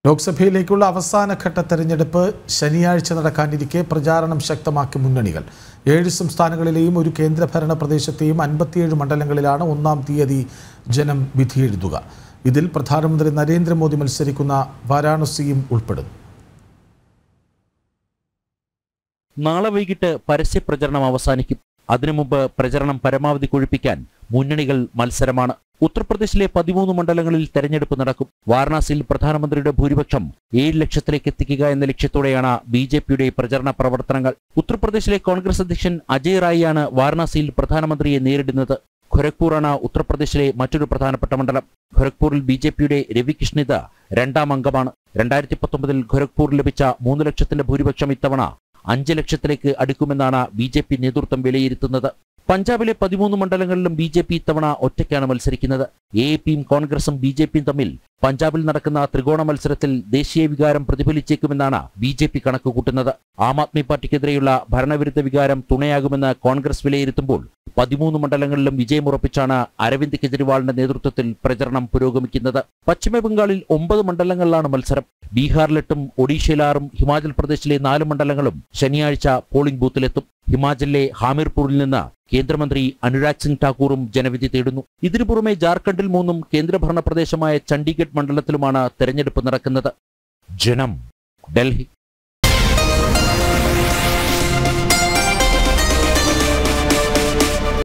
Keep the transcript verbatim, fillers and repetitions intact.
ലോക്സഭയിലേക്കുള്ള അവസാനഘട്ട തെരഞ്ഞെടുപ്പ് ശനിയാഴ്ച നടക്കാനിരിക്കെ പ്രചാരണം ശക്തമാക്കി മുന്നണികൾ. ഏഴ് സംസ്ഥാനങ്ങളിലെയും ഒരു കേന്ദ്രഭരണ പ്രദേശത്തെയും അൻപത്തിയേഴ് മണ്ഡലങ്ങളിലാണ് ഒന്നാം തീയതി ജനം വിധിയെഴുതുക. ഇതിൽ പ്രധാനമന്ത്രി നരേന്ദ്രമോദി മത്സരിക്കുന്ന വാരാണസിയും ഉൾപ്പെടുന്നു. നാളെ വൈകിട്ട് പരസ്യപ്രചരണം അവസാനിക്കും. അതിനു മുമ്പ് പ്രചരണം പരമാവധി കൊഴുപ്പിക്കാൻ മുന്നണികൾ മത്സരമാണ്. ഉത്തർപ്രദേശിലെ പതിമൂന്ന് മണ്ഡലങ്ങളിൽ തെരഞ്ഞെടുപ്പ് നടക്കും. വാരണാസിയിൽ പ്രധാനമന്ത്രിയുടെ ഭൂരിപക്ഷം ഏഴ് ലക്ഷത്തിലേക്ക് എത്തിക്കുക എന്ന ലക്ഷ്യത്തോടെയാണ് ബി ജെ പിയുടെ പ്രചരണ പ്രവർത്തനങ്ങൾ. ഉത്തർപ്രദേശിലെ കോൺഗ്രസ് അധ്യക്ഷൻ അജയ് റായിയാണ് വാരണാസിയിൽ പ്രധാനമന്ത്രിയെ നേരിടുന്നത്. ഖൊരഗ്പൂറാണ് ഉത്തർപ്രദേശിലെ മറ്റൊരു പ്രധാനപ്പെട്ട മണ്ഡലം. ഖൊരഗ്പൂരിൽ ബി ജെ പിയുടെ രവികിഷ്ണിത രണ്ടാം അംഗമാണ്. രണ്ടായിരത്തി പത്തൊമ്പതിൽ ഖൊരഗ്പൂരിൽ ലഭിച്ച മൂന്ന് ലക്ഷത്തിന്റെ ഭൂരിപക്ഷം ഇത്തവണ അഞ്ച് ലക്ഷത്തിലേക്ക് അടുക്കുമെന്നാണ് ബി ജെ പി നേതൃത്വം വിലയിരുത്തുന്നത്. പഞ്ചാബിലെ പതിമൂന്ന് മണ്ഡലങ്ങളിലും ബി ജെ പി ഇത്തവണ ഒറ്റയ്ക്കാണ് മത്സരിക്കുന്നത്. എ എ പിയും കോൺഗ്രസും ബി ജെ പിയും തമ്മിൽ പഞ്ചാബിൽ നടക്കുന്ന ത്രികോണ മത്സരത്തിൽ ദേശീയ വികാരം പ്രതിഫലിച്ചേക്കുമെന്നാണ് ബി ജെ പി കണക്കുകൂട്ടുന്നത്. ആം ആദ്മി പാർട്ടിക്കെതിരെയുള്ള ഭരണവിരുദ്ധ വികാരം തുണയാകുമെന്ന് കോൺഗ്രസ് വിലയിരുത്തുമ്പോൾ പതിമൂന്ന് മണ്ഡലങ്ങളിലും വിജയമുറപ്പിച്ചാണ് അരവിന്ദ് കെജ്രിവാളിന്റെ നേതൃത്വത്തിൽ പ്രചരണം പുരോഗമിക്കുന്നത്. പശ്ചിമബംഗാളിൽ ഒമ്പത് മണ്ഡലങ്ങളിലാണ് മത്സരം. ബീഹാറിലെട്ടും ഒഡീഷയിലാറും ഹിമാചൽ പ്രദേശിലെ നാല് മണ്ഡലങ്ങളും ശനിയാഴ്ച പോളിംഗ് ബൂത്തിലെത്തും. ഹിമാചലിലെ ഹാമിർപൂരിൽ നിന്ന് കേന്ദ്രമന്ത്രി അനുരാഗ് സിംഗ് ഠാക്കൂറും ജനവിധി തേടുന്നു. ഇതിനു പുറമെ ജാർഖണ്ഡിൽ മൂന്നും കേന്ദ്രഭരണ പ്രദേശമായ ചണ്ഡീഗഡ് മണ്ഡലത്തിലുമാണ് തെരഞ്ഞെടുപ്പ് നടക്കുന്നത്. ജനം, ഡൽഹി.